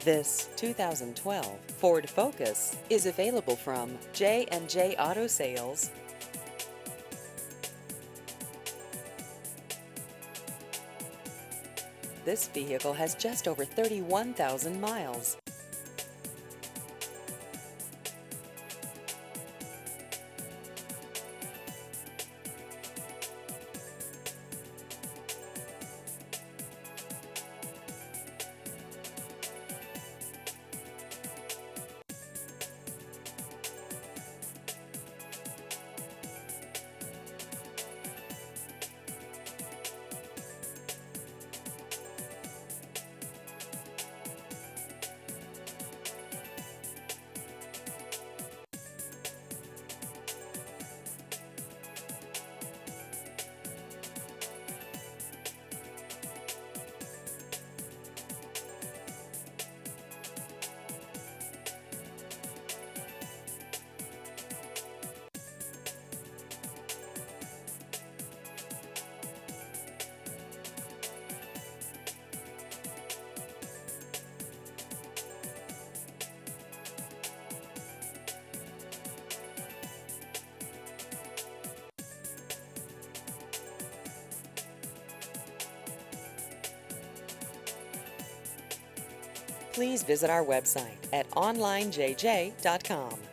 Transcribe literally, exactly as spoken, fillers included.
This two thousand twelve Ford Focus is available from J and J Auto Sales. This vehicle has just over thirty-one thousand miles. Please visit our website at online j j dot com.